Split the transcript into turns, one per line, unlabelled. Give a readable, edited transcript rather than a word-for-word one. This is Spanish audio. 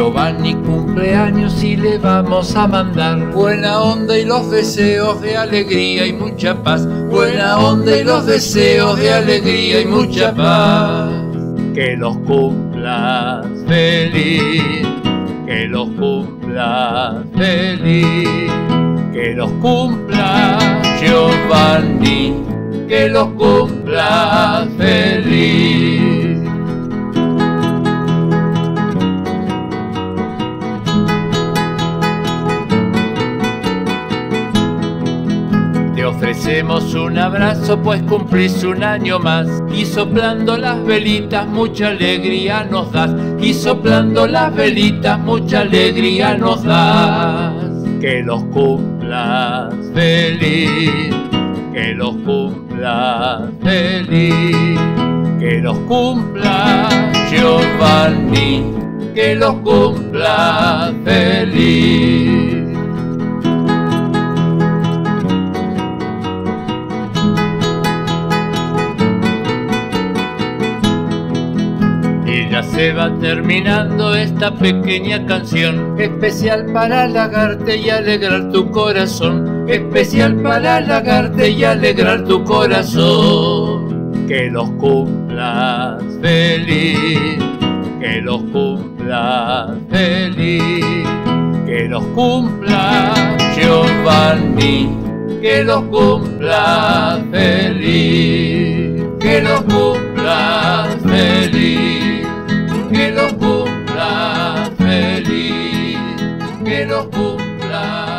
Giovanni cumpleaños y le vamos a mandar buena onda y los deseos de alegría y mucha paz. Buena onda y los deseos de alegría y mucha paz. Que los cumplas feliz, que los cumplas feliz, que los cumplas Giovanni, que los cumplas feliz. Te ofrecemos un abrazo pues cumplís un año más, y soplando las velitas mucha alegría nos das, y soplando las velitas mucha alegría nos das. Que los cumplas feliz, que los cumplas feliz, que los cumplas Giovanni, que los cumplas feliz. Y ya se va terminando esta pequeña canción, especial para halagarte y alegrar tu corazón, especial para halagarte y alegrar tu corazón. Que los cumplas feliz, que los cumplas feliz, que los cumplas Giovanni, que los cumplas feliz, que los cumplas feliz, que los cumplas feliz, que los cumplas